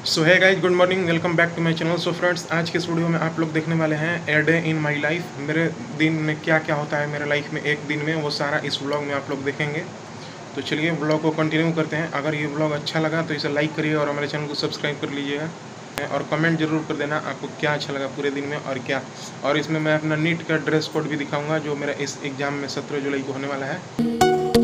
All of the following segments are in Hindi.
So hi guys, good morning, welcome back to my channel. So friends, आज के इस वीडियो में आप लोग देखने वाले हैं a day in my life. मेरे दिन में क्या क्या होता है मेरे लाइफ में एक दिन में, वो सारा इस व्लॉग में आप लोग देखेंगे। तो चलिए व्लॉग को कंटिन्यू करते हैं। अगर ये व्लॉग अच्छा लगा तो इसे लाइक करिए और हमारे चैनल को सब्सक्राइब कर लीजिएगा और कमेंट जरूर कर देना आपको क्या अच्छा लगा पूरे दिन में और क्या। और इसमें मैं अपना नीट का ड्रेस कोड भी दिखाऊँगा जो मेरा इस एग्ज़ाम में 17 जुलाई को होने वाला है।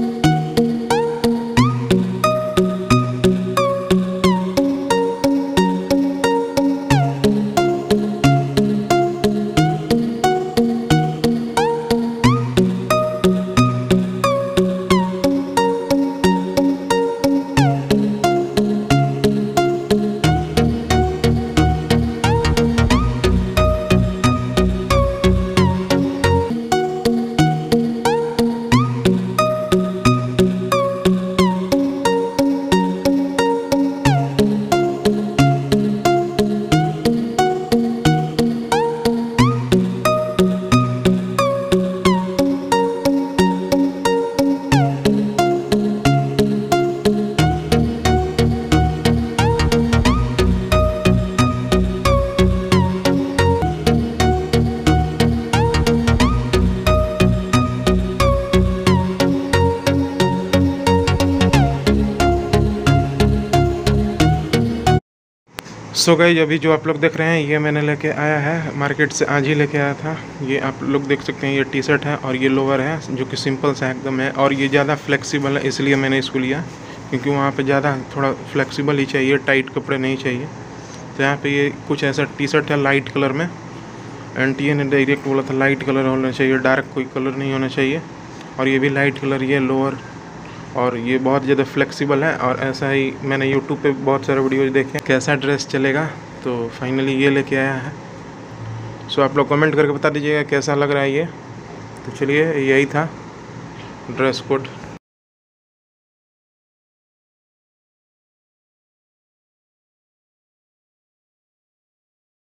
सो गाइस, अभी जो आप लोग देख रहे हैं ये मैंने लेके आया है मार्केट से, आज ही लेके आया था। ये आप लोग देख सकते हैं, ये टी शर्ट है और ये लोअर है जो कि सिंपल सा एकदम है। और ये ज़्यादा फ्लेक्सिबल है इसलिए मैंने इसको लिया, क्योंकि वहाँ पे ज़्यादा थोड़ा फ्लेक्सिबल ही चाहिए, टाइट कपड़े नहीं चाहिए। तो यहाँ पे ये कुछ ऐसा टी शर्ट है लाइट कलर में। एंटी ने डायरेक्ट बोला था लाइट कलर होना चाहिए, डार्क कोई कलर नहीं होना चाहिए। और ये भी लाइट कलर, ये लोअर, और ये बहुत ज़्यादा फ्लेक्सिबल है। और ऐसा ही मैंने यूट्यूब पे बहुत सारे वीडियोज़ देखे कैसा ड्रेस चलेगा, तो फाइनली ये लेके आया है। सो आप लोग कमेंट करके बता दीजिएगा कैसा लग रहा है ये। तो चलिए, यही था ड्रेस कोड।